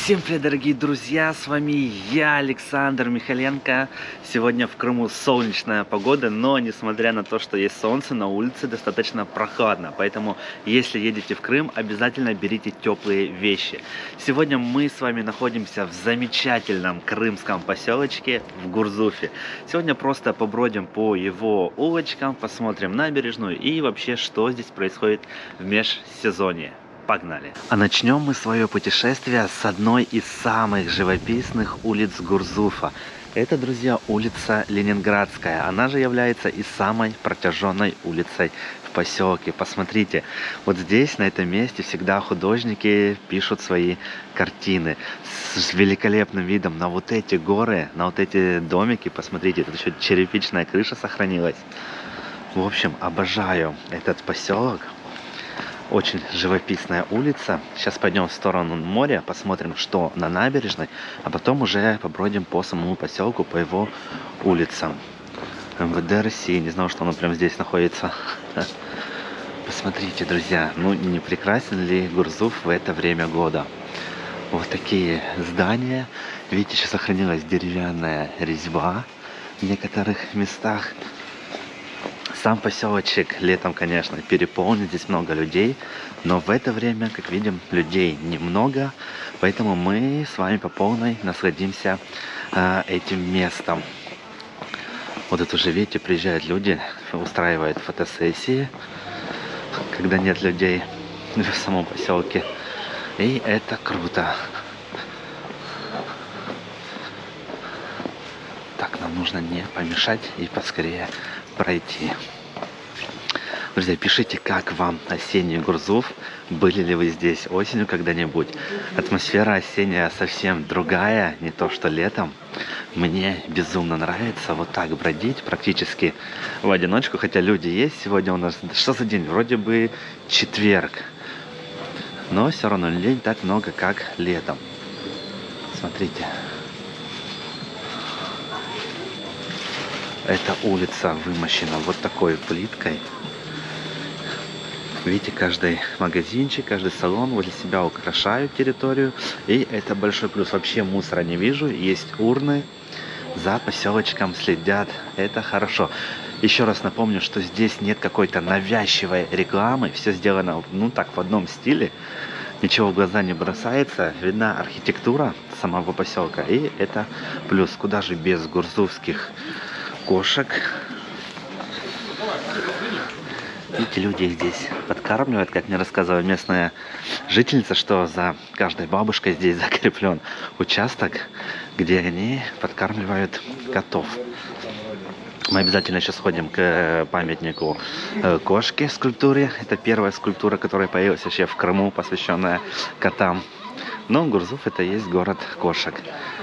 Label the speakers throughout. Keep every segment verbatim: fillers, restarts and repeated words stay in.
Speaker 1: Всем привет, дорогие друзья, с вами я, Александр Михаленко. Сегодня в Крыму солнечная погода, но несмотря на то, что есть солнце, на улице достаточно прохладно. Поэтому, если едете в Крым, обязательно берите теплые вещи. Сегодня мы с вами находимся в замечательном крымском поселочке в Гурзуфе. Сегодня просто побродим по его улочкам, посмотрим набережную и вообще, что здесь происходит в межсезонье. Погнали! А начнем мы свое путешествие с одной из самых живописных улиц Гурзуфа. Это, друзья, улица Ленинградская. Она же является и самой протяженной улицей в поселке. Посмотрите, вот здесь, на этом месте, всегда художники пишут свои картины с великолепным видом на вот эти горы, на вот эти домики. Посмотрите, тут еще черепичная крыша сохранилась. В общем, обожаю этот поселок. Очень живописная улица. Сейчас пойдем в сторону моря, посмотрим, что на набережной, а потом уже побродим по самому поселку, по его улицам. МВД России, не знал, что оно прямо здесь находится. Посмотрите, друзья, ну не прекрасен ли Гурзуф в это время года? Вот такие здания. Видите, еще сохранилась деревянная резьба в некоторых местах. Сам поселочек летом, конечно, переполнен, здесь много людей, но в это время, как видим, людей немного, поэтому мы с вами по полной насладимся э, этим местом. Вот это уже, видите, приезжают люди, устраивают фотосессии, когда нет людей в самом поселке, и это круто. Так, нам нужно не помешать и поскорее пройти. Друзья, пишите, как вам осенний Гурзуф, были ли вы здесь осенью когда-нибудь. Атмосфера осенняя совсем другая, не то что летом. Мне безумно нравится вот так бродить практически в одиночку, хотя люди есть. Сегодня у нас, что за день? Вроде бы четверг, но все равно людей не так много, как летом. Смотрите. Эта улица вымощена вот такой плиткой. Видите, каждый магазинчик, каждый салон возле себя украшают территорию. И это большой плюс. Вообще мусора не вижу. Есть урны. За поселочком следят. Это хорошо. Еще раз напомню, что здесь нет какой-то навязчивой рекламы. Все сделано, ну так, в одном стиле. Ничего в глаза не бросается. Видна архитектура самого поселка. И это плюс. Куда же без гурзуфских кошек. Видите, люди их здесь подкармливают, как мне рассказывала местная жительница, что за каждой бабушкой здесь закреплен участок, где они подкармливают котов. Мы обязательно сейчас сходим к памятнику кошки, скульптуре. Это первая скульптура, которая появилась вообще в Крыму, посвященная котам. Но Гурзуф — это и есть город кошек.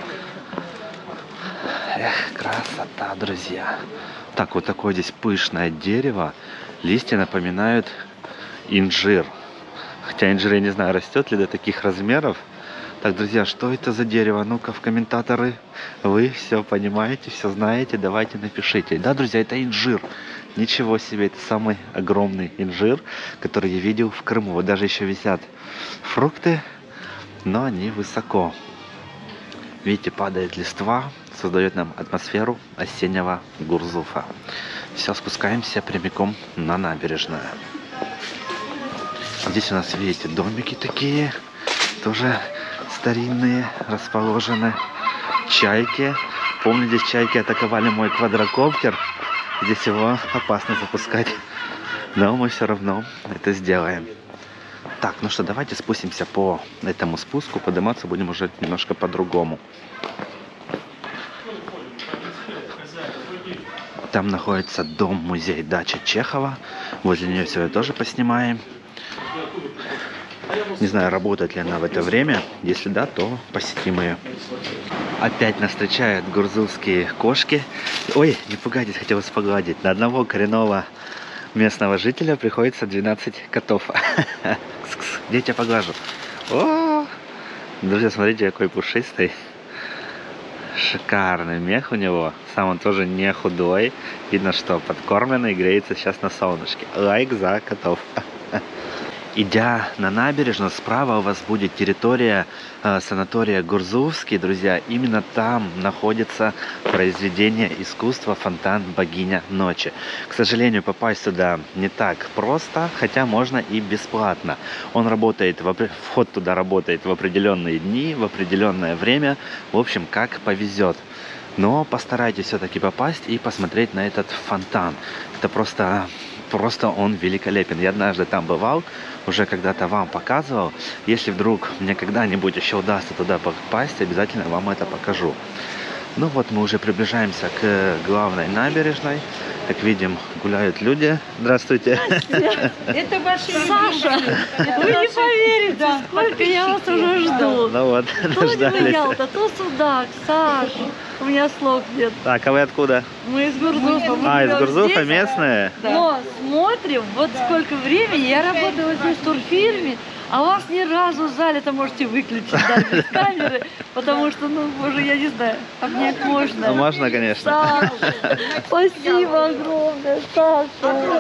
Speaker 1: Эх, красота, друзья. Так, вот такое здесь пышное дерево. Листья напоминают инжир. Хотя инжир, я не знаю, растет ли до таких размеров. Так, друзья, что это за дерево? Ну-ка, в комментаторы. Вы все понимаете, все знаете. Давайте напишите. Да, друзья, это инжир. Ничего себе, это самый огромный инжир, который я видел в Крыму. Вот даже еще висят фрукты, но они высоко. Видите, падает листва, создает нам атмосферу осеннего Гурзуфа. Все, спускаемся прямиком на набережную. Здесь у нас, видите, домики такие, тоже старинные, расположены. Чайки. Помню, здесь чайки атаковали мой квадрокоптер. Здесь его опасно запускать. Но мы все равно это сделаем. Так, ну что, давайте спустимся по этому спуску. Подниматься будем уже немножко по-другому. Там находится дом-музей дача Чехова. Возле нее сегодня тоже поснимаем. Не знаю, работает ли она в это время. Если да, то посетим ее. Опять нас встречают гурзуфские кошки. Ой, не пугайтесь, хотел вас погладить. На одного коренного местного жителя приходится двенадцать котов. Где я тебя поглажу? О! Друзья, смотрите, какой пушистый. Шикарный мех у него. Сам он тоже не худой. Видно, что подкормленный, греется сейчас на солнышке. Лайк за котов. Идя на набережную, справа у вас будет территория э, санатория Гурзуфский, друзья. Именно там находится произведение искусства фонтан «Богиня ночи». К сожалению, попасть туда не так просто, хотя можно и бесплатно. Он работает, в, вход туда работает в определенные дни, в определенное время. В общем, как повезет. Но постарайтесь все-таки попасть и посмотреть на этот фонтан. Это просто... Просто он великолепен. Я однажды там бывал, уже когда-то вам показывал. Если вдруг мне когда-нибудь еще удастся туда попасть, обязательно вам это покажу. Ну вот мы уже приближаемся к главной набережной. Как видим, гуляют люди. Здравствуйте.
Speaker 2: Здравствуйте. Это ваши
Speaker 3: Саша, вы не поверите, сколько я вас уже жду.
Speaker 1: Ну вот,
Speaker 3: То не
Speaker 1: дождались.
Speaker 3: Ялта, то Судак, Саш. У меня слов нет.
Speaker 1: Так, а вы откуда?
Speaker 3: Мы из Гурзуфа. Мы
Speaker 1: А, из
Speaker 3: живем
Speaker 1: Гурзуфа
Speaker 3: здесь,
Speaker 1: местные?
Speaker 3: Но смотрим, вот сколько времени. Я работала здесь в турфирме, а вас ни разу в зале-то можете выключить даже без камеры, потому что, ну, боже, я не знаю, обнять можно.
Speaker 1: Ну, можно, конечно.
Speaker 3: Саша, спасибо огромное, Саша.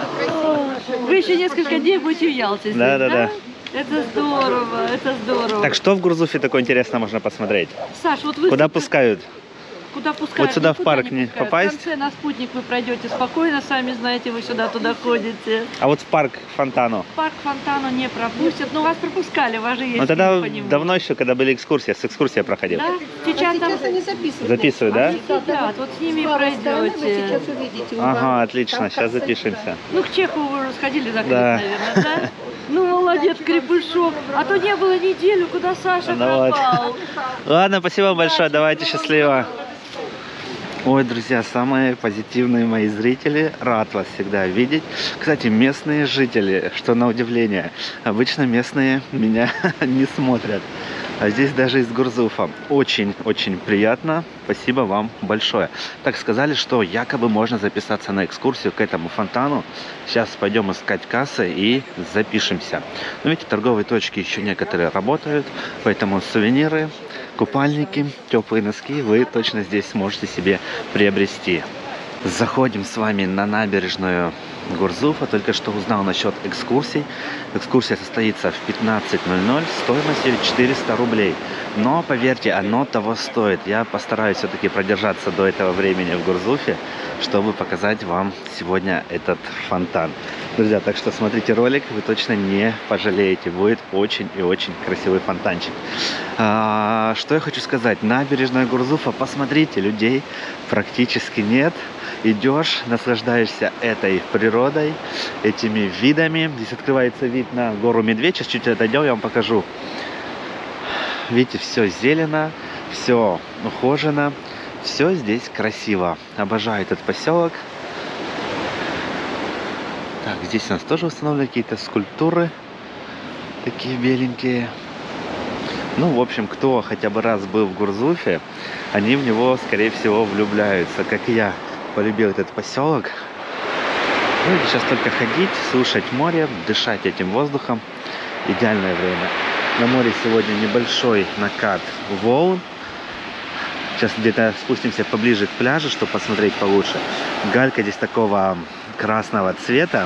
Speaker 3: Вы еще несколько дней будете в Ялте здесь,
Speaker 1: Да, да, да.
Speaker 3: Это здорово, это здорово.
Speaker 1: Так что в Гурзуфе такое интересное можно посмотреть?
Speaker 3: Саш, вот вы
Speaker 1: Куда
Speaker 3: тут-
Speaker 1: пускают?
Speaker 3: Куда пускают?
Speaker 1: Вот сюда в
Speaker 3: Никуда
Speaker 1: парк не
Speaker 3: пускают.
Speaker 1: попасть?
Speaker 3: В конце на спутник вы пройдете спокойно, сами знаете, вы сюда туда ходите.
Speaker 1: А вот в парк к фонтану?
Speaker 3: Парк фонтану не пропустят, но вас пропускали, у вас же есть
Speaker 1: Ну тогда
Speaker 3: фильм по нему.
Speaker 1: давно еще, когда были экскурсии, с экскурсией проходил.
Speaker 3: Да? Сейчас там
Speaker 2: Сейчас они записывают.
Speaker 1: Записываю, да?
Speaker 3: они сидят, вот с ними и
Speaker 2: Правой стороны вы
Speaker 3: пройдете.
Speaker 2: сейчас увидите.
Speaker 1: Ага, отлично,
Speaker 2: Там
Speaker 1: сейчас
Speaker 2: касса,
Speaker 1: запишемся.
Speaker 3: Ну, к Чехову вы уже сходили закрыть,
Speaker 1: Да.
Speaker 3: наверное, да? Ну, молодец, Крепышов. А то не было неделю, куда Саша
Speaker 1: Ну вот.
Speaker 3: пропал.
Speaker 1: Ладно, спасибо большое, давайте, счастливо. Ой, друзья, самые позитивные мои зрители, рад вас всегда видеть. Кстати, местные жители, что на удивление, обычно местные меня не смотрят. А здесь даже из Гурзуфа. Очень-очень приятно. Спасибо вам большое. Так, сказали, что якобы можно записаться на экскурсию к этому фонтану. Сейчас пойдем искать кассы и запишемся. Но видите, торговые точки еще некоторые работают, поэтому сувениры, купальники, теплые носки вы точно здесь сможете себе приобрести. Заходим с вами на набережную Гурзуфа. Только что узнал насчет экскурсий. Экскурсия состоится в пятнадцать ноль ноль, стоимостью четыреста рублей. Но, поверьте, оно того стоит. Я постараюсь все-таки продержаться до этого времени в Гурзуфе, чтобы показать вам сегодня этот фонтан. Друзья, так что смотрите ролик, вы точно не пожалеете. Будет очень и очень красивый фонтанчик. А, что я хочу сказать. Набережная Гурзуфа, посмотрите, людей практически нет. Идешь, наслаждаешься этой природой, этими видами. Здесь открывается вид на гору Медведь. Сейчас чуть отойдем, я вам покажу. Видите, все зелено, все ухожено, все здесь красиво. Обожаю этот поселок. Так, здесь у нас тоже установлены какие-то скульптуры, такие беленькие. Ну, в общем, кто хотя бы раз был в Гурзуфе, они в него, скорее всего, влюбляются, как и я. Полюбил этот поселок. Ну, сейчас только ходить, слушать море, дышать этим воздухом. Идеальное время. На море сегодня небольшой накат волн. Сейчас где-то спустимся поближе к пляжу, чтобы посмотреть получше. Галька здесь такого красного цвета.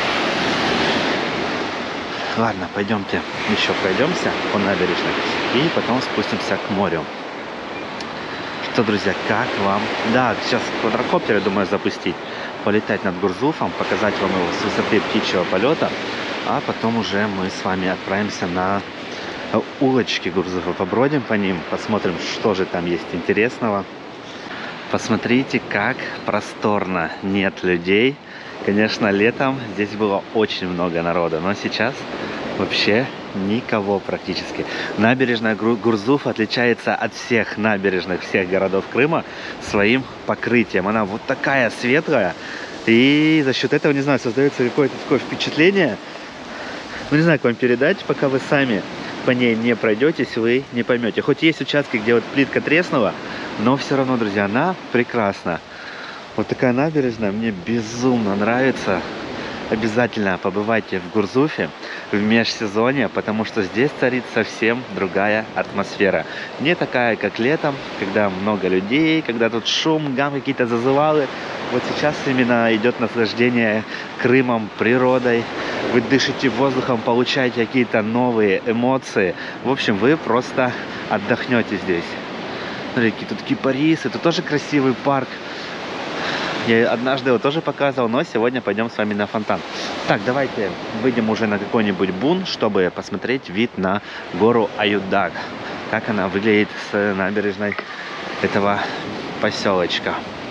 Speaker 1: Ладно, пойдемте еще пройдемся по набережной и потом спустимся к морю. Что, друзья, как вам? Да, сейчас квадрокоптер, я думаю, запустить, полетать над Гурзуфом, показать вам его с высоты птичьего полета, а потом уже мы с вами отправимся на улочки Гурзуфа, побродим по ним, посмотрим, что же там есть интересного. Посмотрите, как просторно, нет людей. Конечно, летом здесь было очень много народа, но сейчас вообще никого практически. Набережная Гурзуф отличается от всех набережных всех городов Крыма своим покрытием. Она вот такая светлая, и за счет этого, не знаю, создается какое-то такое впечатление. Ну, не знаю, как вам передать, пока вы сами по ней не пройдетесь, вы не поймете. Хоть есть участки, где вот плитка треснула, но все равно, друзья, она прекрасна. Вот такая набережная мне безумно нравится. Обязательно побывайте в Гурзуфе в межсезонье, потому что здесь царит совсем другая атмосфера. Не такая, как летом, когда много людей, когда тут шум, гам, какие-то зазывалы. Вот сейчас именно идет наслаждение Крымом, природой, вы дышите воздухом, получаете какие-то новые эмоции. В общем, вы просто отдохнете здесь. Смотрите, какие тут кипарисы, это тоже красивый парк. Я однажды его тоже показывал, но сегодня пойдем с вами на фонтан. Так, давайте выйдем уже на какой-нибудь бун, чтобы посмотреть вид на гору Аюдаг. Как она выглядит с набережной этого поселочка.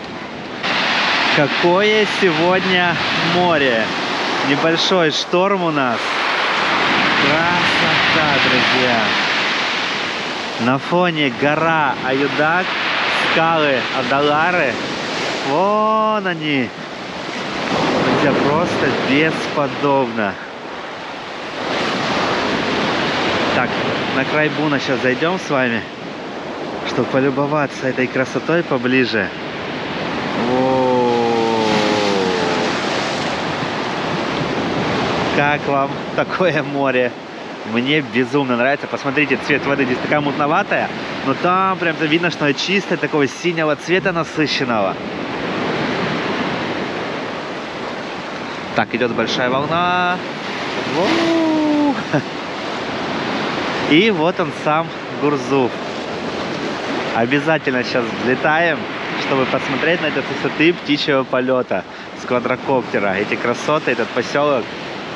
Speaker 1: Какое сегодня море! Небольшой шторм у нас. Красота, друзья! На фоне гора Аюдаг, скалы Адалары. Вон они! Друзья, просто бесподобно. Так, на край буна сейчас зайдем с вами, чтобы полюбоваться этой красотой поближе. О-о-о. Как вам такое море? Мне безумно нравится. Посмотрите, цвет воды здесь такая мутноватая, но там прям видно, что чистое, такого синего цвета насыщенного. Так, идет большая волна. Воу! И вот он сам, Гурзуф. Обязательно сейчас взлетаем, чтобы посмотреть на это с высоты птичьего полета, с квадрокоптера. Эти красоты, этот поселок.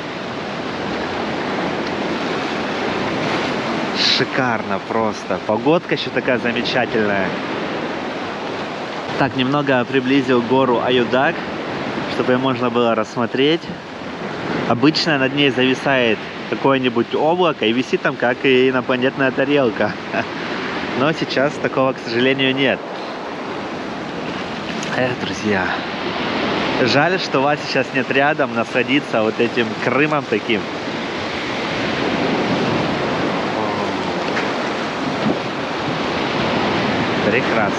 Speaker 1: Шикарно просто. Погодка еще такая замечательная. Так, немного приблизил гору Аюдаг, чтобы ее можно было рассмотреть. Обычно над ней зависает какое-нибудь облако и висит там, как и инопланетная тарелка. Но сейчас такого, к сожалению, нет. Эх, друзья, жаль, что вас сейчас нет рядом насладиться вот этим Крымом таким. Прекрасно.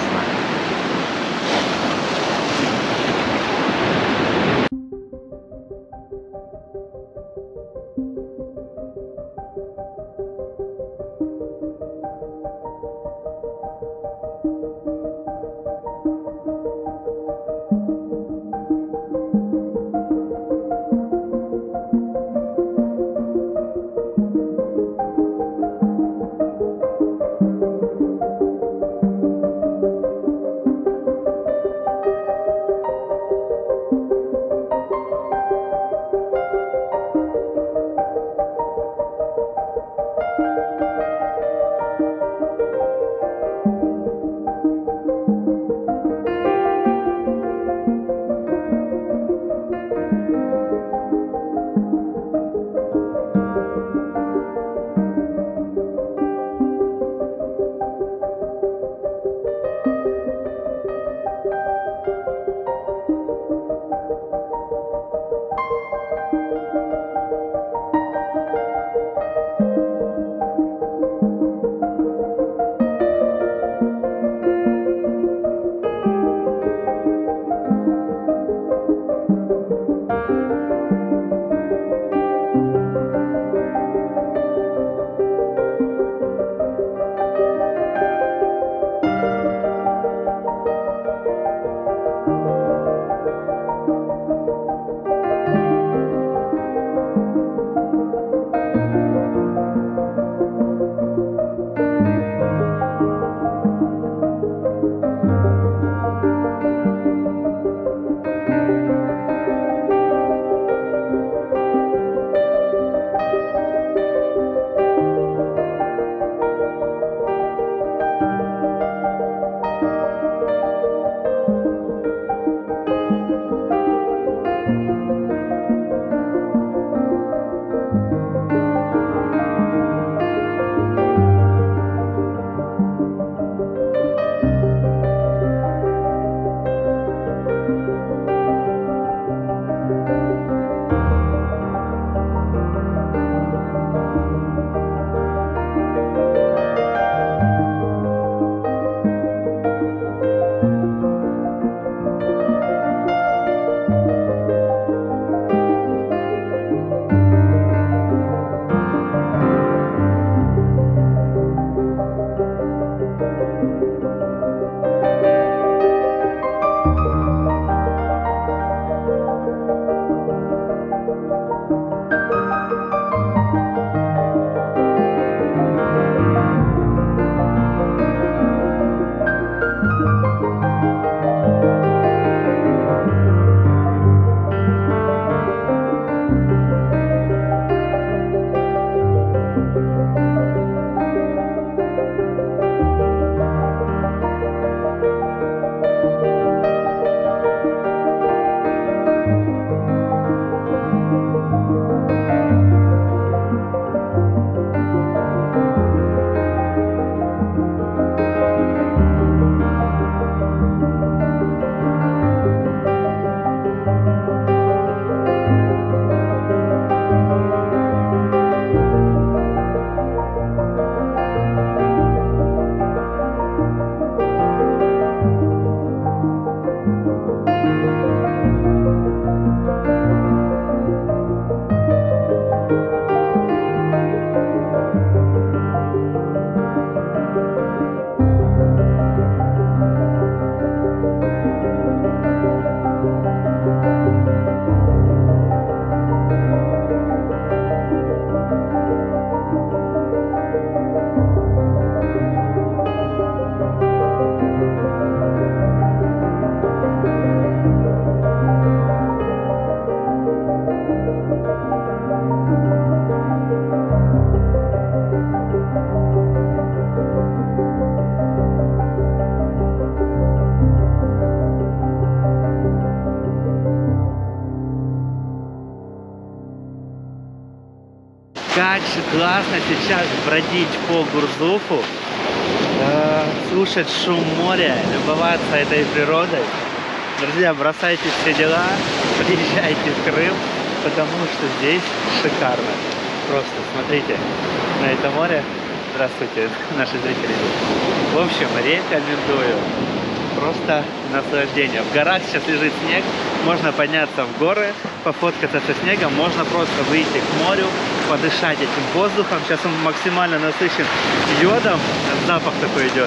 Speaker 1: так же классно сейчас бродить по Гурзуфу, э, слушать шум моря, любоваться этой природой. Друзья, бросайте все дела, приезжайте в Крым, потому что здесь шикарно. Просто смотрите на это море. Здравствуйте, наши зрители. В общем, рекомендую. Просто наслаждение. В горах сейчас лежит снег, можно подняться в горы, пофоткаться со снегом, можно просто выйти к морю, подышать этим воздухом. Сейчас он максимально насыщен йодом, запах такой идет.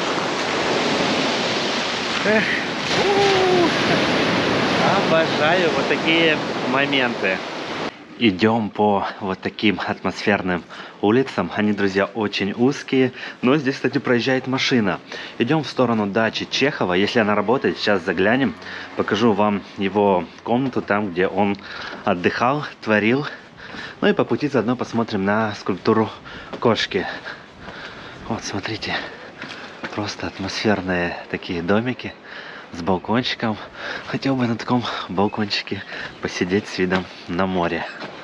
Speaker 1: Эх, обожаю вот такие моменты. Идем по вот таким атмосферным улицам. Они, друзья, очень узкие. Но здесь, кстати, проезжает машина. Идем в сторону дачи Чехова. Если она работает, сейчас заглянем. Покажу вам его комнату, там, где он отдыхал, творил. Ну и по пути заодно посмотрим на скульптуру кошки. Вот, смотрите. Просто атмосферные такие домики с балкончиком. Хотел бы на таком балкончике посидеть с видом на море.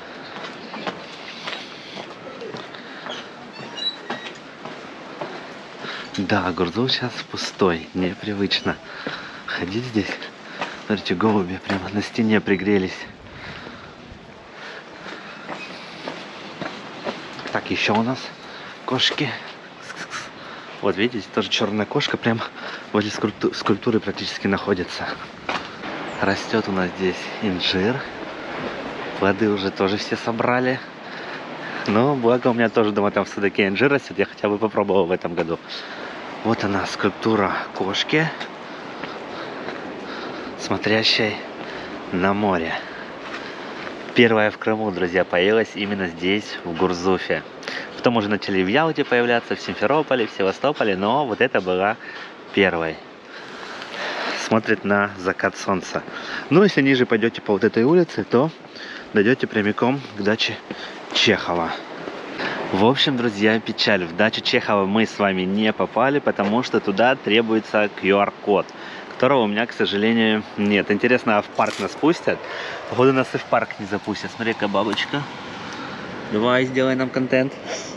Speaker 1: Да, Гурзуф сейчас пустой, непривычно ходить здесь. Смотрите, голуби прямо на стене пригрелись. Так, еще у нас кошки. Вот видите, тоже черная кошка прям возле скульпту скульптуры практически находится. Растет у нас здесь инжир. Плоды уже тоже все собрали. Но благо у меня тоже дома там в судаке инжир растет. Я хотя бы попробовал в этом году. Вот она, скульптура кошки, смотрящей на море. Первая в Крыму, друзья, появилась именно здесь, в Гурзуфе. Потом уже начали в Ялте появляться, в Симферополе, в Севастополе, но вот это была первой. Смотрит на закат солнца. Ну, если ниже пойдете по вот этой улице, то дойдете прямиком к даче Чехова. В общем, друзья, печаль. В дачу Чехова мы с вами не попали, потому что туда требуется ку ар код, которого у меня, к сожалению, нет. Интересно, а в парк нас пустят? Походу, нас и в парк не запустят. Смотри, какая бабочка. Давай, сделай нам контент.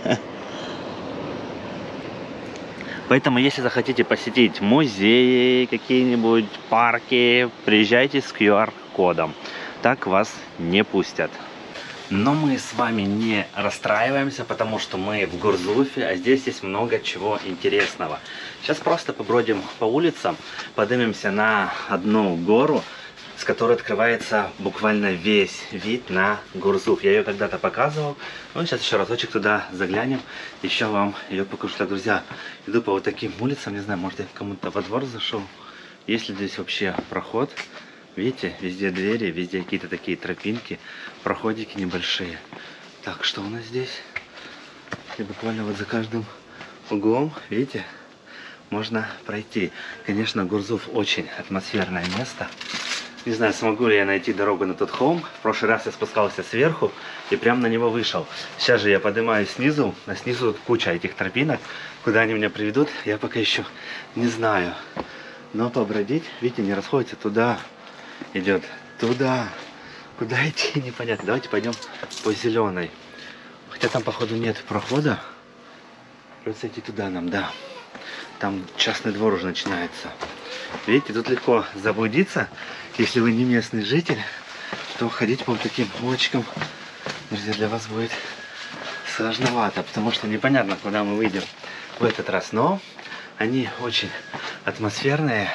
Speaker 1: Поэтому, если захотите посетить музеи, какие-нибудь парки, приезжайте с ку ар кодом. Так вас не пустят. Но мы с вами не расстраиваемся, потому что мы в Гурзуфе, а здесь есть много чего интересного. Сейчас просто побродим по улицам, поднимемся на одну гору, с которой открывается буквально весь вид на Гурзуф. Я ее когда-то показывал, ну сейчас еще разочек туда заглянем, еще вам ее покажу. Так, друзья, иду по вот таким улицам, не знаю, может я кому-то во двор зашел, есть ли здесь вообще проход. Видите, везде двери, везде какие-то такие тропинки, проходики небольшие. Так, что у нас здесь? И буквально вот за каждым углом, видите, можно пройти. Конечно, Гурзуф очень атмосферное место. Не знаю, смогу ли я найти дорогу на тот холм. В прошлый раз я спускался сверху и прям на него вышел. Сейчас же я поднимаюсь снизу, а снизу тут куча этих тропинок. Куда они меня приведут, я пока еще не знаю. Но побродить, видите, не расходится туда. Идет туда. Куда идти, непонятно. Давайте пойдем по зеленой. Хотя там, походу, нет прохода. Придется идти туда нам, да. Там частный двор уже начинается. Видите, тут легко заблудиться. Если вы не местный житель, то ходить по вот таким улочкам, друзья, для вас будет сложновато. Потому что непонятно, куда мы выйдем в этот раз. Но они очень атмосферные.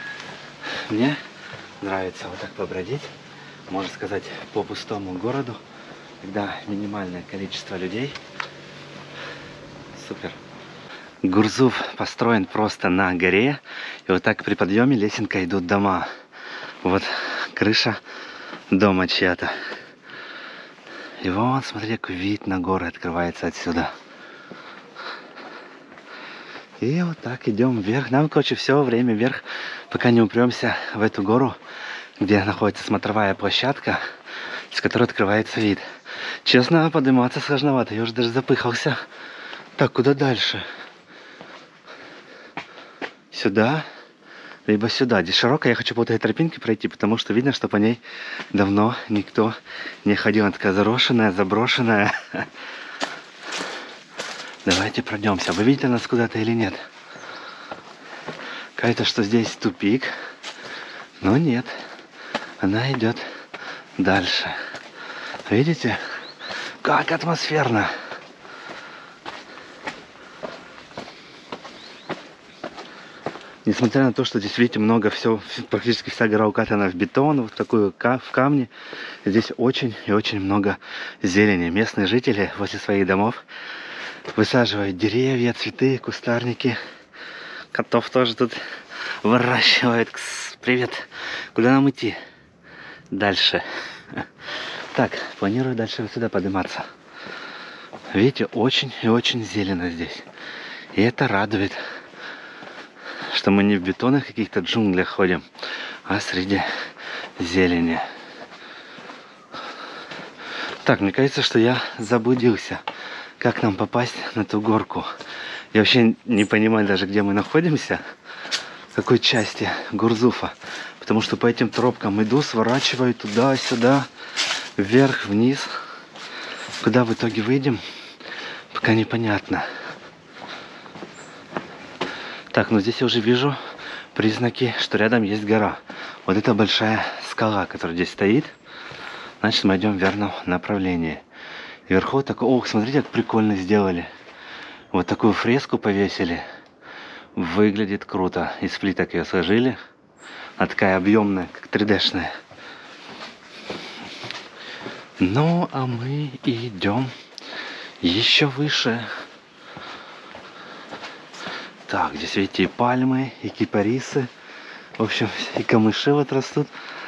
Speaker 1: Мне нравится вот так побродить, можно сказать, по пустому городу, когда минимальное количество людей. Супер. Гурзуф построен просто на горе, и вот так при подъеме лесенка идут дома. Вот крыша дома чья-то. И вот, смотри, какой вид на горы открывается отсюда. И вот так идем вверх. Нам, короче, все время вверх, пока не упремся в эту гору, где находится смотровая площадка, с которой открывается вид. Честно, подниматься сложновато. Я уже даже запыхался. Так, куда дальше? Сюда, либо сюда. Здесь широкая. Я хочу по этой тропинке пройти, потому что видно, что по ней давно никто не ходил. Она такая заросшенная, заброшенная. Давайте пройдемся. Вы видите нас куда-то или нет? Кажется, что здесь тупик. Но нет. Она идет дальше. Видите? Как атмосферно. Несмотря на то, что здесь, видите, много всего, практически вся гора укатана в бетон, в такую в камни, здесь очень и очень много зелени. Местные жители возле своих домов высаживают деревья, цветы, кустарники. Котов тоже тут выращивают. Кс, привет. Куда нам идти? Дальше. Так, планирую дальше сюда подниматься. Видите, очень и очень зелено здесь. И это радует, что мы не в бетонных каких-то джунглях ходим, а среди зелени. Так, мне кажется, что я заблудился. Как нам попасть на ту горку? Я вообще не понимаю даже, где мы находимся. В какой части Гурзуфа. Потому что по этим тропкам иду, сворачиваю туда-сюда, вверх, вниз. Куда в итоге выйдем, пока непонятно. Так, ну здесь я уже вижу признаки, что рядом есть гора. Вот это большая скала, которая здесь стоит. Значит, мы идем в верном направлении. Вверху такой... Ох, смотрите, как прикольно сделали. Вот такую фреску повесили. Выглядит круто. Из плиток ее сложили. Она такая объемная, как три дэ-шная. Ну, а мы идем еще выше. Так, здесь, видите, и пальмы, и кипарисы. В общем, и камыши вот растут.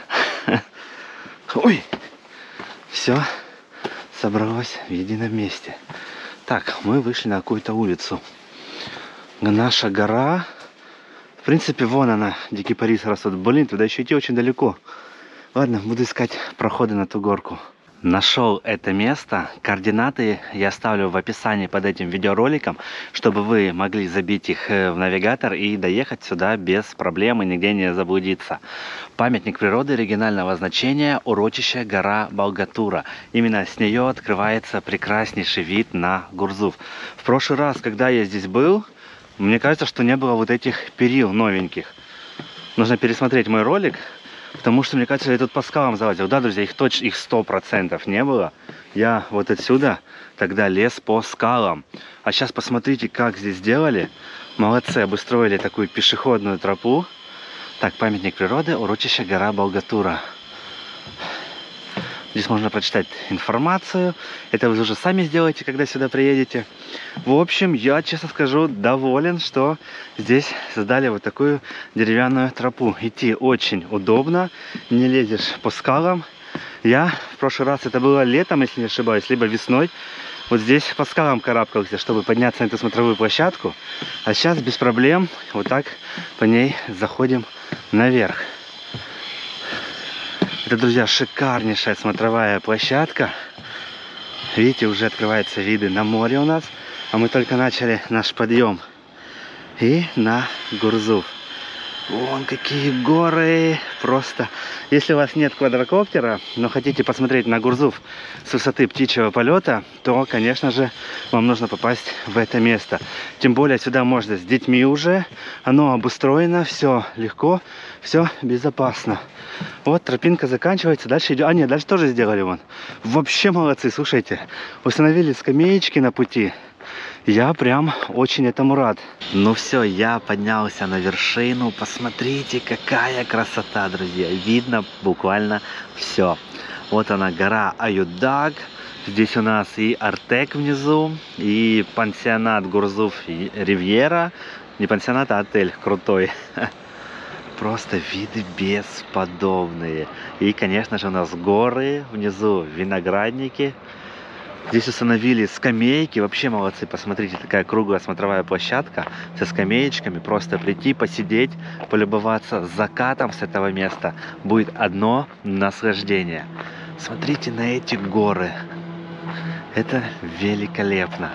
Speaker 1: Ой! Все собралось в едином месте. Так, мы вышли на какую-то улицу. Наша гора. В принципе, вон она, где кипарисы растут. Блин, туда еще идти очень далеко. Ладно, буду искать проходы на ту горку. Нашел это место. Координаты я оставлю в описании под этим видеороликом, чтобы вы могли забить их в навигатор и доехать сюда без проблем и нигде не заблудиться. Памятник природы регионального значения, урочище гора Балгатура. Именно с нее открывается прекраснейший вид на Гурзуф. В прошлый раз, когда я здесь был, мне кажется, что не было вот этих перил новеньких. Нужно пересмотреть мой ролик. Потому что, мне кажется, я тут по скалам залазил. Да, друзья, их точно, их сто процентов не было. Я вот отсюда тогда лез по скалам. А сейчас посмотрите, как здесь сделали. Молодцы, обустроили такую пешеходную тропу. Так, памятник природы, урочище гора Балгатура. Здесь можно прочитать информацию. Это вы уже сами сделаете, когда сюда приедете. В общем, я, честно скажу, доволен, что здесь создали вот такую деревянную тропу. Идти очень удобно, не лезешь по скалам. Я в прошлый раз, это было летом, если не ошибаюсь, либо весной, вот здесь по скалам карабкался, чтобы подняться на эту смотровую площадку. А сейчас без проблем вот так по ней заходим наверх. Это, друзья, шикарнейшая смотровая площадка. Видите, уже открываются виды на море у нас. А мы только начали наш подъем. И на Гурзуф. Вон какие горы! Просто. Если у вас нет квадрокоптера, но хотите посмотреть на Гурзуф с высоты птичьего полета, то, конечно же, вам нужно попасть в это место. Тем более сюда можно с детьми уже. Оно обустроено, все легко, все безопасно. Вот тропинка заканчивается, дальше идет. А нет, дальше тоже сделали вон. Вообще молодцы, слушайте. Установили скамеечки на пути. Я прям очень этому рад. Ну все, я поднялся на вершину. Посмотрите, какая красота, друзья. Видно буквально все. Вот она, гора Аюдаг. Здесь у нас и Артек внизу, и пансионат Гурзуф Ривьера. Не пансионат, а отель крутой. Просто виды бесподобные. И, конечно же, у нас горы, внизу виноградники. Здесь установили скамейки. Вообще молодцы, посмотрите, такая круглая смотровая площадка со скамеечками. Просто прийти, посидеть, полюбоваться закатом с этого места. Будет одно наслаждение. Смотрите на эти горы. Это великолепно.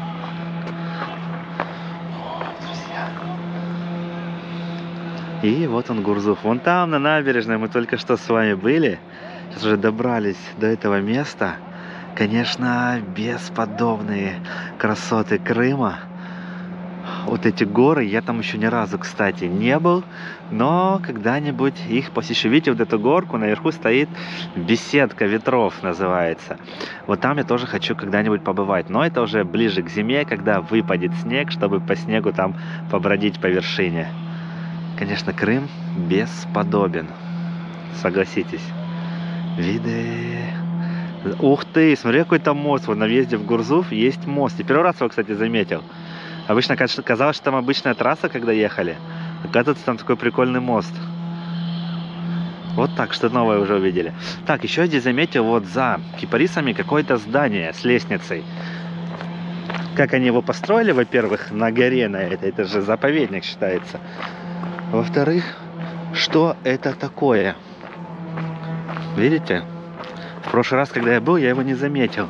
Speaker 1: И вот он, Гурзуф. Вон там, на набережной, мы только что с вами были. Сейчас уже добрались до этого места. Конечно, бесподобные красоты Крыма. Вот эти горы, я там еще ни разу, кстати, не был, но когда-нибудь их посещу. Видите, вот эту горку, наверху стоит беседка ветров, называется. Вот там я тоже хочу когда-нибудь побывать, но это уже ближе к зиме, когда выпадет снег, чтобы по снегу там побродить по вершине. Конечно, Крым бесподобен, согласитесь. Виды... Ух ты, смотри, какой там мост. Вот на въезде в Гурзуф есть мост. И первый раз его, кстати, заметил. Обычно казалось, что там обычная трасса, когда ехали. Оказывается, там такой прикольный мост. Вот так, что новое уже увидели. Так, еще я здесь заметил, вот за кипарисами какое-то здание с лестницей. Как они его построили, во-первых, на горе на этой. Это же заповедник считается. Во-вторых, что это такое? Видите? В прошлый раз, когда я был, я его не заметил.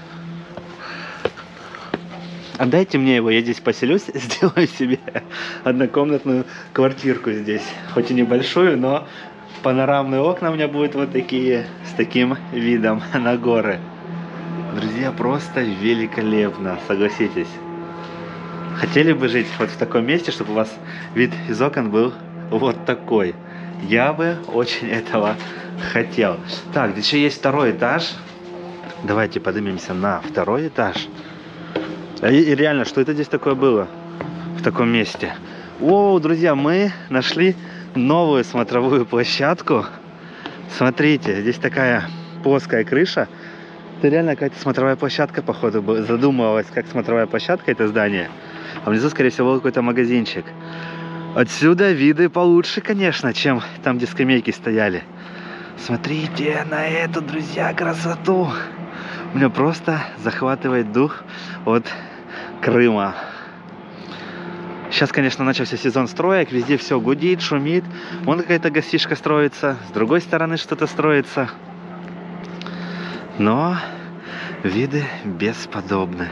Speaker 1: Отдайте мне его, я здесь поселюсь, сделаю себе однокомнатную квартирку здесь. Хоть и небольшую, но панорамные окна у меня будут вот такие, с таким видом на горы. Друзья, просто великолепно, согласитесь. Хотели бы жить вот в таком месте, чтобы у вас вид из окон был вот такой? Я бы очень этого хотел. Так, здесь еще есть второй этаж. Давайте поднимемся на второй этаж. И, и реально, что это здесь такое было? В таком месте. О, друзья, мы нашли новую смотровую площадку. Смотрите, здесь такая плоская крыша. Это реально какая-то смотровая площадка, походу, задумывалась как смотровая площадка это здание. А внизу, скорее всего, был какой-то магазинчик. Отсюда виды получше, конечно, чем там, где скамейки стояли. Смотрите на эту, друзья, красоту. У меня просто захватывает дух от Крыма. Сейчас, конечно, начался сезон строек. Везде все гудит, шумит. Вон какая-то гостишка строится. С другой стороны что-то строится. Но виды бесподобны.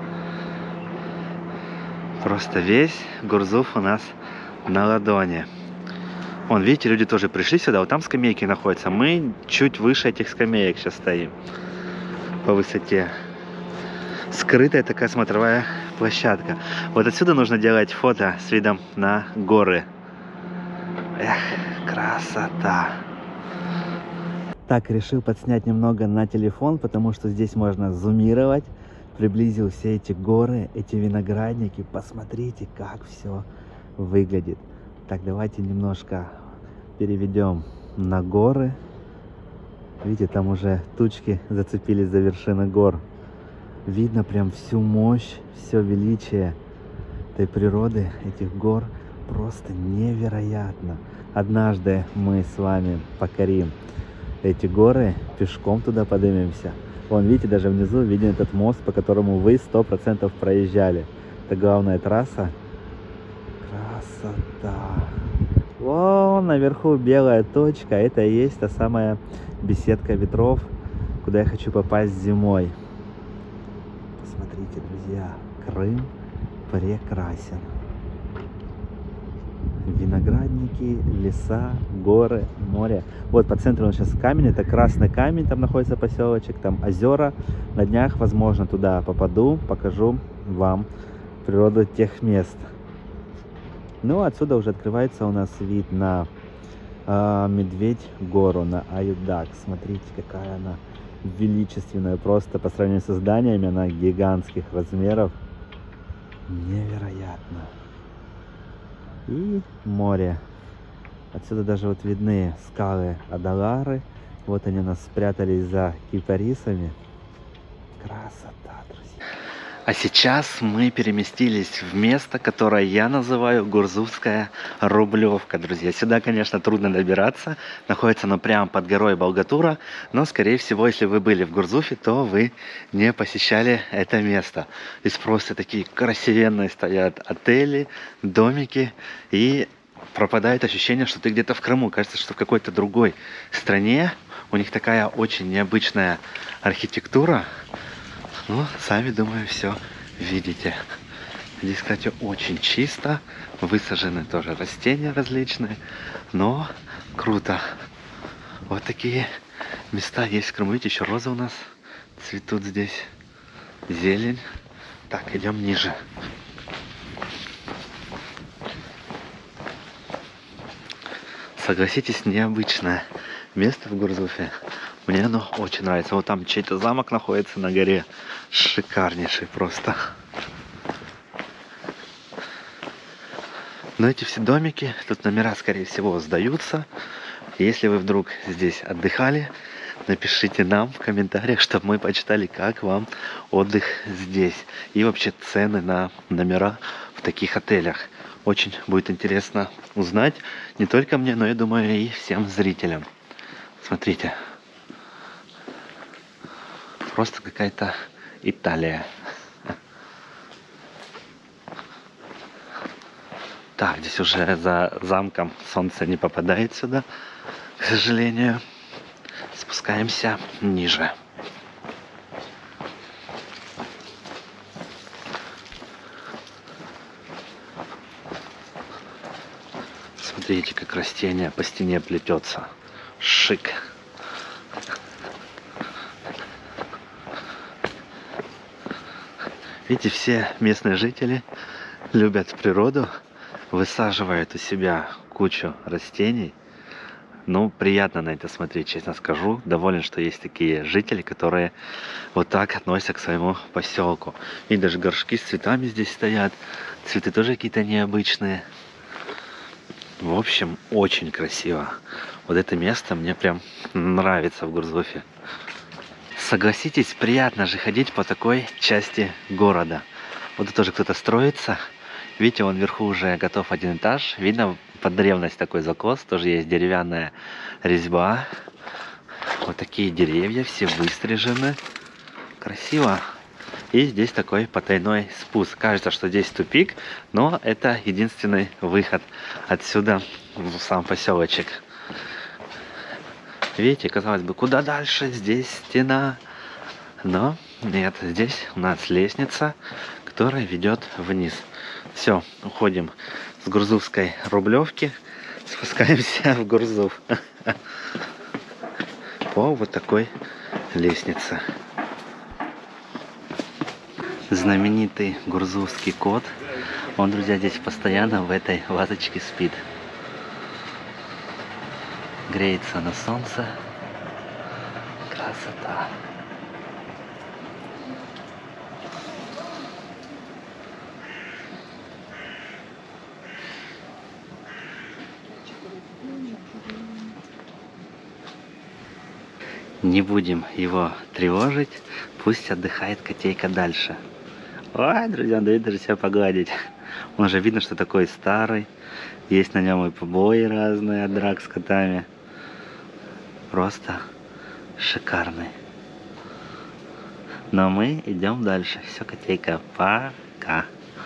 Speaker 1: Просто весь Гурзуф у нас на ладони. Вон, видите, люди тоже пришли сюда. Вот там скамейки находятся. Мы чуть выше этих скамеек сейчас стоим. По высоте. Скрытая такая смотровая площадка. Вот отсюда нужно делать фото с видом на горы. Эх, красота. Так, решил подснять немного на телефон, потому что здесь можно зумировать. Приблизил все эти горы, эти виноградники. Посмотрите, как все выглядит. Так, давайте немножко переведем на горы. Видите, там уже тучки зацепились за вершины гор. Видно прям всю мощь, все величие этой природы, этих гор. Просто невероятно. Однажды мы с вами покорим эти горы, пешком туда поднимемся. Вон, видите, даже внизу виден этот мост, по которому вы сто процентов проезжали. Это главная трасса. Красота. Вон наверху белая точка. Это и есть та самая беседка ветров, куда я хочу попасть зимой. Посмотрите, друзья, Крым прекрасен. Виноградники, леса, горы, море. Вот по центру у нас сейчас камень, это Красный Камень, там находится поселочек, там озера. На днях, возможно, туда попаду, покажу вам природу тех мест. Ну, отсюда уже открывается у нас вид на э, Медведь гору, на Аюдак. Смотрите, какая она величественная, просто по сравнению со зданиями, она гигантских размеров. Невероятно. И море. Отсюда даже вот видны скалы Адалары. Вот они у нас спрятались за кипарисами. Красота, друзья. А сейчас мы переместились в место, которое я называю Гурзуфская Рублевка, друзья. Сюда, конечно, трудно добираться. Находится оно прямо под горой Болгатура. Но, скорее всего, если вы были в Гурзуфе, то вы не посещали это место. Здесь просто такие красивенные стоят отели, домики. И пропадает ощущение, что ты где-то в Крыму. Кажется, что в какой-то другой стране. У них такая очень необычная архитектура. Ну, сами, думаю, все видите. Здесь, кстати, очень чисто. Высажены тоже растения различные. Но круто. Вот такие места есть в Крыму. Видите, еще розы у нас Цветут здесь зелень. Так, идем ниже. Согласитесь, необычное место в Гурзуфе. Мне оно очень нравится. Вот там чей-то замок находится на горе. Шикарнейший просто. Но эти все домики, тут номера, скорее всего, сдаются. Если вы вдруг здесь отдыхали, напишите нам в комментариях, чтобы мы почитали, как вам отдых здесь. И вообще цены на номера в таких отелях. Очень будет интересно узнать не только мне, но я думаю и всем зрителям. Смотрите. Просто какая-то Италия. Так, здесь уже за замком солнце не попадает сюда, к сожалению. Спускаемся ниже. Смотрите, как растение по стене плетется. Шик. Видите, все местные жители любят природу, высаживают у себя кучу растений. Ну, приятно на это смотреть, честно скажу. Доволен, что есть такие жители, которые вот так относятся к своему поселку. И даже горшки с цветами здесь стоят. Цветы тоже какие-то необычные. В общем, очень красиво. Вот это место мне прям нравится в Гурзуфе. Согласитесь, приятно же ходить по такой части города. Вот тут тоже кто-то строится. Видите, вон вверху уже готов один этаж. Видно, под древность такой закос. Тоже есть деревянная резьба. Вот такие деревья, все выстрижены. Красиво. И здесь такой потайной спуск. Кажется, что здесь тупик, но это единственный выход отсюда в сам поселочек. Видите, казалось бы, куда дальше? Здесь стена. Но нет, здесь у нас лестница, которая ведет вниз. Все, уходим с Гурзуфской Рублевки, спускаемся в Гурзуф по вот такой лестнице. Знаменитый гурзуфский кот. Он, друзья, здесь постоянно в этой вазочке спит. Греется на солнце. Красота. Не будем его тревожить. Пусть отдыхает котейка дальше. Ой, друзья, дает даже себя погладить. Он же видно, что такой старый. Есть на нем и побои разные от драк с котами. Просто шикарный. Но мы идем дальше. Все, котейка, пока.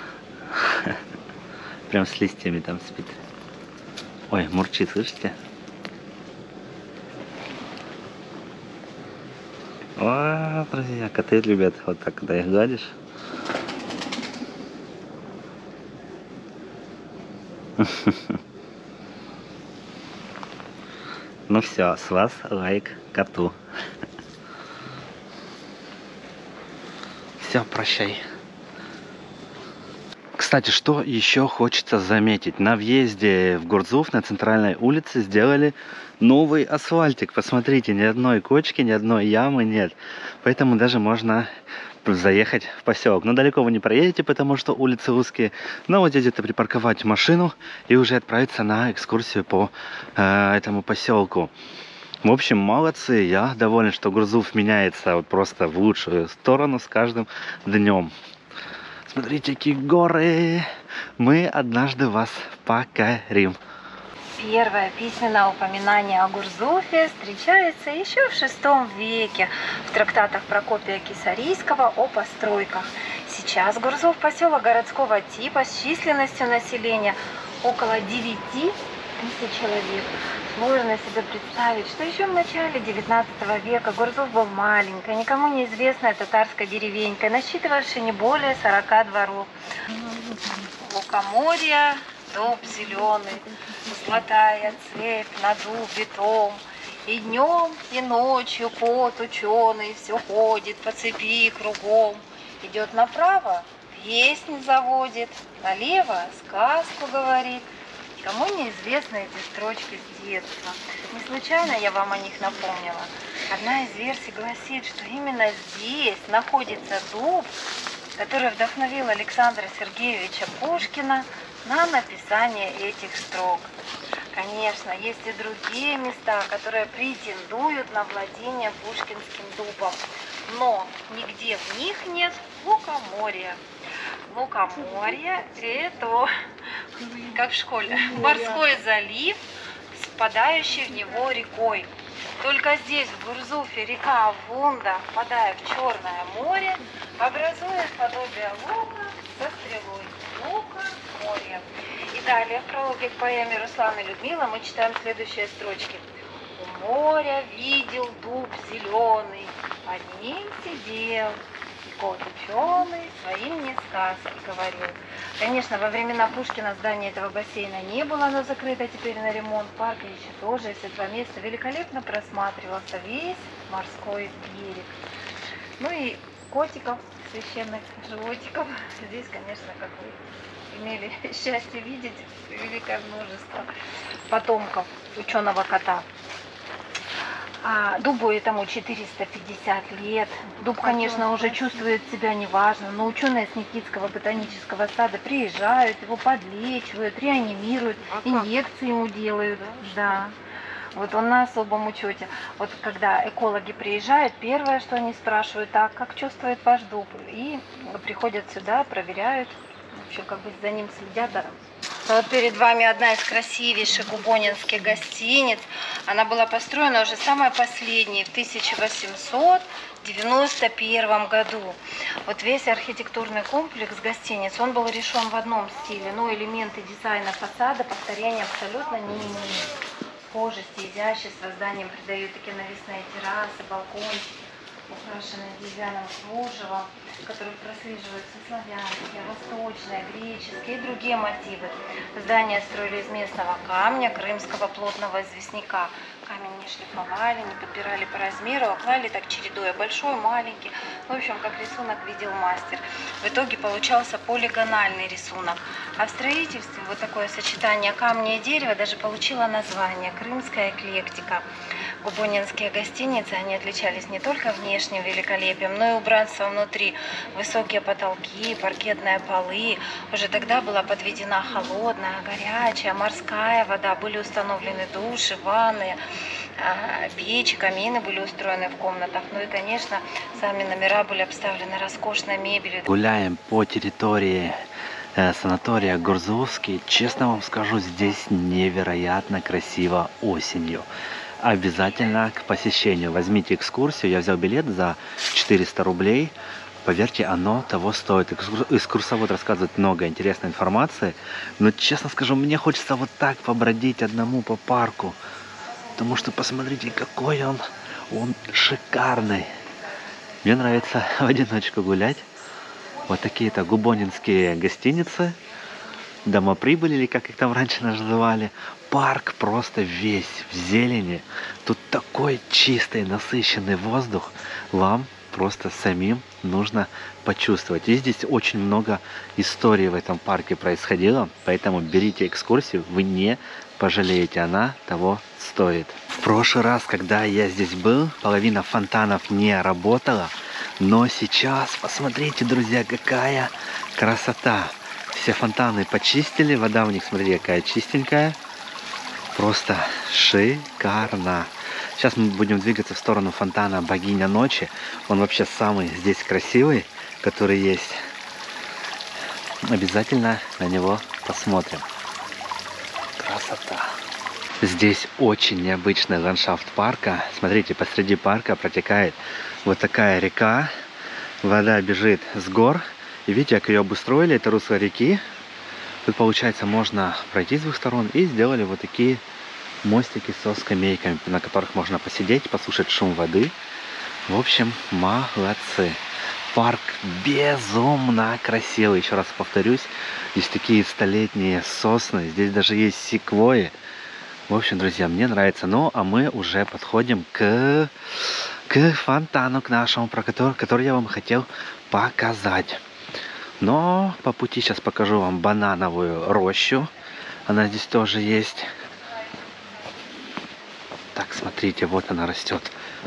Speaker 1: Прям с листьями там спит. Ой, мурчит, слышите? О, друзья, коты любят вот так, когда их гладишь. Ну все, с вас лайк коту. Все, прощай. Кстати, что еще хочется заметить. На въезде в Гурзуф на центральной улице сделали новый асфальтик. Посмотрите, ни одной кочки, ни одной ямы нет. Поэтому даже можно заехать в поселок. Но далеко вы не проедете, потому что улицы узкие. Но вот здесь где-то припарковать машину и уже отправиться на экскурсию по э, этому поселку. В общем, молодцы. Я доволен, что Гурзуф меняется вот просто в лучшую сторону с каждым днем. Смотрите, какие горы! Мы однажды вас покорим.
Speaker 4: Первое письменное упоминание о Гурзуфе встречается еще в шестом веке в трактатах Прокопия Кисарийского о постройках. Сейчас Гурзуф поселок городского типа с численностью населения около девяти тысяч человек. Сложно себе представить, что еще в начале девятнадцатого века Гурзуф был маленькой, никому неизвестной татарской деревенькой, насчитывавшей не более сорока дворов. Лукоморье, дуб зеленый, золотая цепь на дубе том, И днем, и ночью кот ученый все ходит по цепи кругом. Идет направо, песнь заводит, налево сказку говорит. Кому неизвестны эти строчки с детства? Не случайно я вам о них напомнила. Одна из версий гласит, что именно здесь находится дуб, который вдохновил Александра Сергеевича Пушкина на написание этих строк. Конечно, есть и другие места, которые претендуют на владение Пушкинским дубом, но нигде в них нет лукоморья. Лукоморье – это, как в школе, морской залив, спадающий в него рекой. Только здесь, в Гурзуфе, река Вунда, впадая в Черное море, образует подобие лука со стрелой. Лука-море. И далее в прологе к поэме Руслана и Людмила мы читаем следующие строчки. У моря видел дуб зеленый, под ним сидел. Кот ученый своим мне сказки говорил. Конечно, во времена Пушкина здание этого бассейна не было, оно закрыто теперь на ремонт. Парк еще тоже, из этого места великолепно просматривался весь морской берег. Ну и котиков, священных животиков здесь, конечно, как вы имели счастье видеть, великое множество потомков ученого кота. А дубу этому четыреста пятьдесят лет. Дуб, конечно, уже чувствует себя неважно, но ученые с Никитского ботанического сада приезжают, его подлечивают, реанимируют, инъекции ему делают. Да. Вот он на особом учете. Вот когда экологи приезжают, первое, что они спрашивают, так, как чувствует ваш дуб? И приходят сюда, проверяют, вообще как бы за ним следят. Да. Вот перед вами одна из красивейших губонинских гостиниц. Она была построена уже самая последняя в тысяча восемьсот девяносто первом году. Вот весь архитектурный комплекс гостиниц, он был решен в одном стиле, но элементы дизайна фасада повторения абсолютно не имеют. Схожести, изящества зданиям придают такие навесные террасы, балкончики, украшенные деревянным кружевом, в которых прослеживаются славянские, восточные, греческие и другие мотивы. Здания строили из местного камня, крымского плотного известняка. Камень не шлифовали, не подбирали по размеру, а клали так чередуя большой, маленький. В общем, как рисунок видел мастер. В итоге получался полигональный рисунок. А в строительстве вот такое сочетание камня и дерева даже получило название «Крымская эклектика». Губонинские гостиницы, они отличались не только внешним великолепием, но и убранством внутри. Высокие потолки, паркетные полы. Уже тогда была подведена холодная, горячая, морская вода. Были установлены души, ванны, печи, камины были устроены в комнатах. Ну и, конечно, сами номера были обставлены роскошной мебелью.
Speaker 1: Гуляем по территории э, санатория Гурзуфский. Честно вам скажу, здесь невероятно красиво осенью. Обязательно к посещению. Возьмите экскурсию. Я взял билет за четыреста рублей. Поверьте, оно того стоит. Экскурсовод рассказывает много интересной информации. Но, честно скажу, мне хочется вот так побродить одному по парку. Потому что посмотрите, какой он. Он шикарный. Мне нравится в одиночку гулять. Вот такие-то губонинские гостиницы. Дома прибыли, или как их там раньше называли. Парк просто весь в зелени. Тут такой чистый, насыщенный воздух. Вам просто самим нужно почувствовать. И здесь очень много историй в этом парке происходило. Поэтому берите экскурсию, вы не пожалеете. Она того стоит. В прошлый раз, когда я здесь был, половина фонтанов не работала. Но сейчас, посмотрите, друзья, какая красота. Все фонтаны почистили, вода у них, смотрите, какая чистенькая. Просто шикарно. Сейчас мы будем двигаться в сторону фонтана Богиня Ночи. Он вообще самый здесь красивый, который есть. Обязательно на него посмотрим. Красота. Здесь очень необычный ландшафт парка. Смотрите, посреди парка протекает вот такая река. Вода бежит с гор. И видите, как ее обустроили, это русло реки. Тут, получается, можно пройти с двух сторон. И сделали вот такие мостики со скамейками, на которых можно посидеть, послушать шум воды. В общем, молодцы. Парк безумно красивый. Еще раз повторюсь, здесь такие столетние сосны. Здесь даже есть секвойи. В общем, друзья, мне нравится. Ну, а мы уже подходим к, к фонтану, к нашему, про который, который я вам хотел показать. Но по пути сейчас покажу вам банановую рощу. Она здесь тоже есть. Так, смотрите, вот она растет.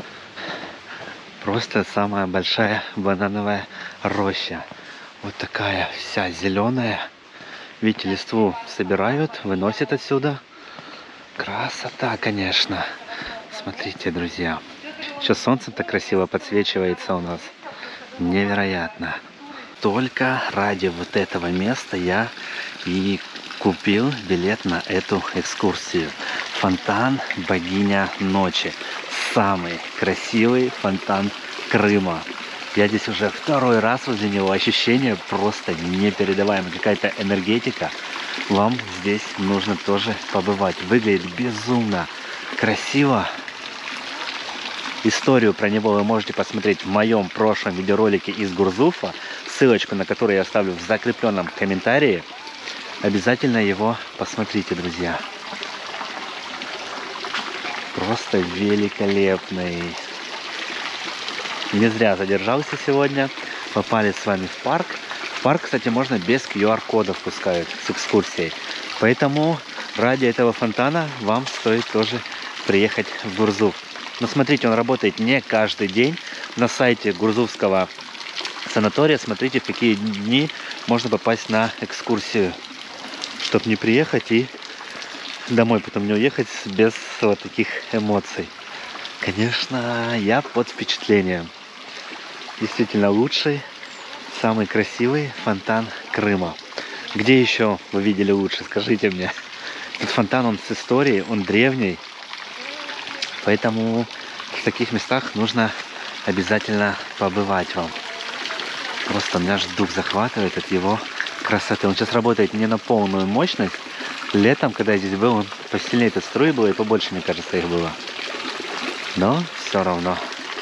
Speaker 1: Просто самая большая банановая роща. Вот такая вся зеленая. Видите, листву собирают, выносят отсюда. Красота, конечно. Смотрите, друзья. Сейчас солнце так красиво подсвечивается у нас. Невероятно. Только ради вот этого места я и купил билет на эту экскурсию. Фонтан Богиня Ночи. Самый красивый фонтан Крыма. Я здесь уже второй раз возле него. Ощущение просто непередаваемое. Какая-то энергетика. Вам здесь нужно тоже побывать. Выглядит безумно красиво. Историю про него вы можете посмотреть в моем прошлом видеоролике из Гурзуфа, ссылочку на который я оставлю в закрепленном комментарии. Обязательно его посмотрите, друзья. Просто великолепный. Не зря задержался сегодня. Попали с вами в парк. В парк, кстати, можно без ку ар кодов пускают с экскурсией. Поэтому ради этого фонтана вам стоит тоже приехать в Гурзуф. Но смотрите, он работает не каждый день. На сайте Гурзуфского санатория смотрите, в какие дни можно попасть на экскурсию, чтобы не приехать и домой потом не уехать без вот таких эмоций. Конечно, я под впечатлением. Действительно лучший, самый красивый фонтан Крыма. Где еще вы видели лучше, скажите мне. Этот фонтан, он с историей, он древний. Поэтому в таких местах нужно обязательно побывать вам. Просто меня аж дух захватывает от его красоты. Он сейчас работает не на полную мощность. Летом, когда я здесь был, он посильнее этой струи было и побольше, мне кажется, их было. Но все равно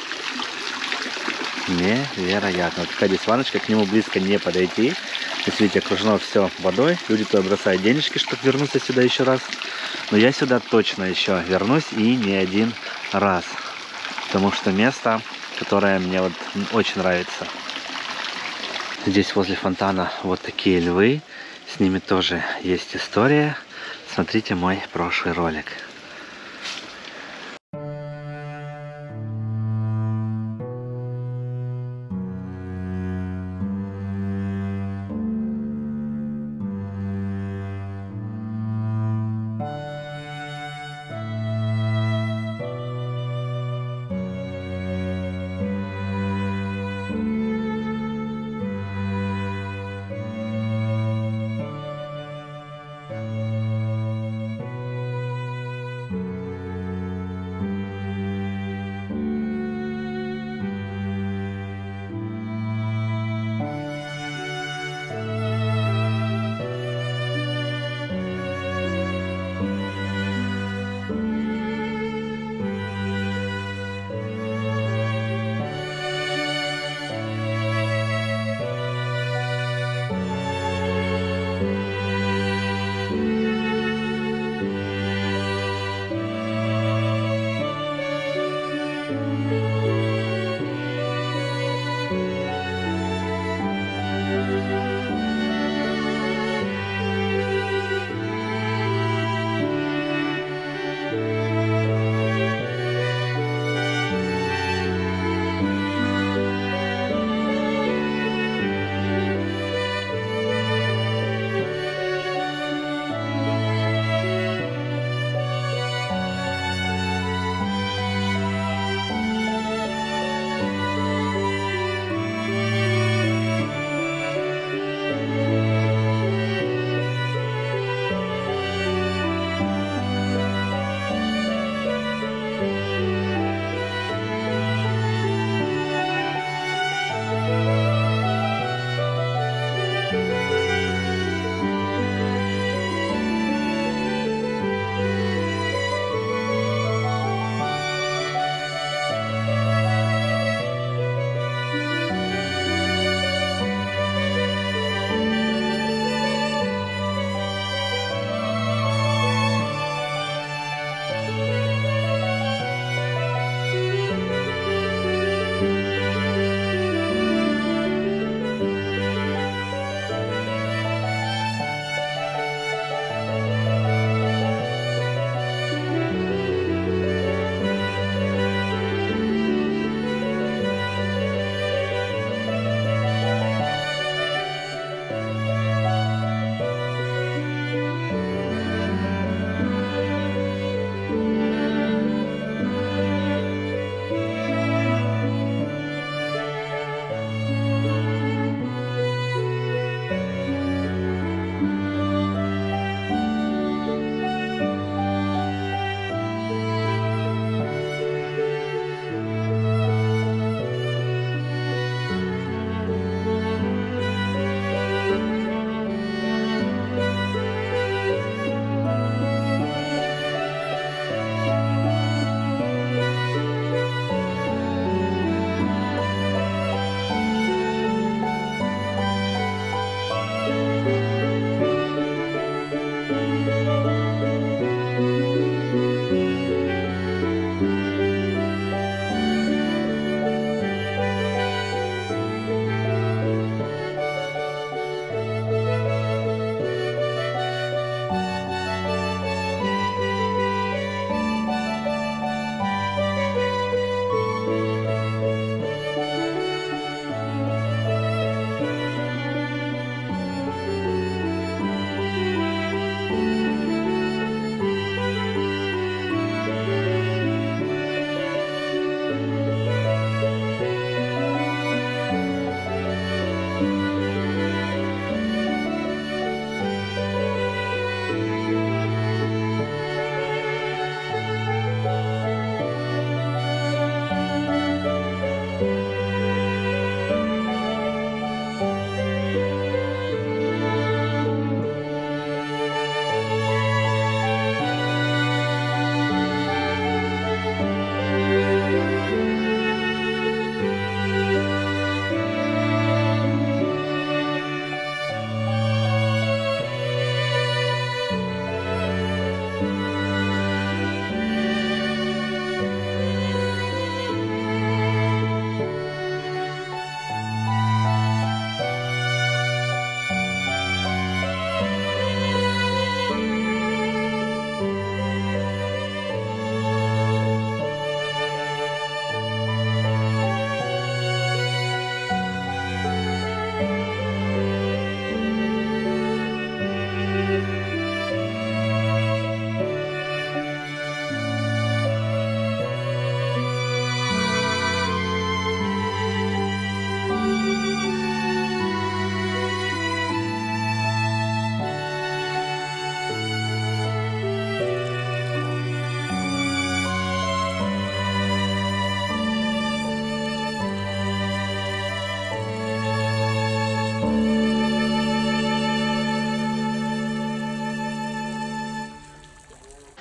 Speaker 1: невероятно. Вот такая здесь ванночка, к нему близко не подойти. Здесь, видите, окружено все водой. Люди туда бросают денежки, чтобы вернуться сюда еще раз. Но я сюда точно еще вернусь и не один раз. Потому что место, которое мне вот очень нравится. Здесь возле фонтана вот такие львы. С ними тоже есть история. Смотрите мой прошлый ролик.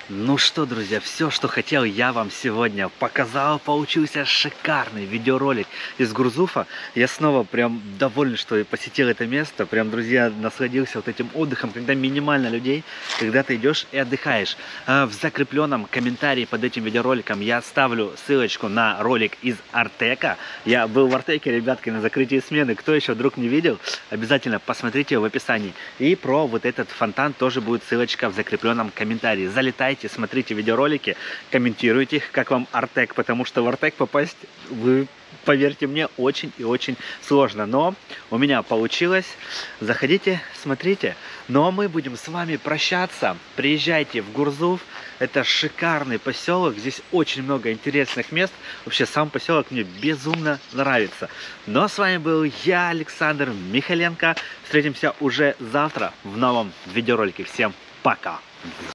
Speaker 1: Ну что, друзья, все, что хотел, я вам сегодня показал. Получился шикарный видеоролик из Гурзуфа. Я снова прям доволен, что посетил это место. Прям, друзья, насладился вот этим отдыхом, когда минимально людей, когда ты идешь и отдыхаешь. В закрепленном комментарии под этим видеороликом я оставлю ссылочку на ролик из Артека. Я был в Артеке, ребятки, на закрытии смены. Кто еще вдруг не видел, обязательно посмотрите в описании. И про вот этот фонтан тоже будет ссылочка в закрепленном комментарии. Залетайте, смотрите видеоролики, комментируйте их, как вам Артек, потому что в Артек попасть, вы, поверьте мне, очень и очень сложно. Но у меня получилось. Заходите, смотрите. Ну а мы будем с вами прощаться. Приезжайте в Гурзуф. Это шикарный поселок. Здесь очень много интересных мест. Вообще сам поселок мне безумно нравится. Но с вами был я, Александр Михаленко. Встретимся уже завтра в новом видеоролике. Всем пока!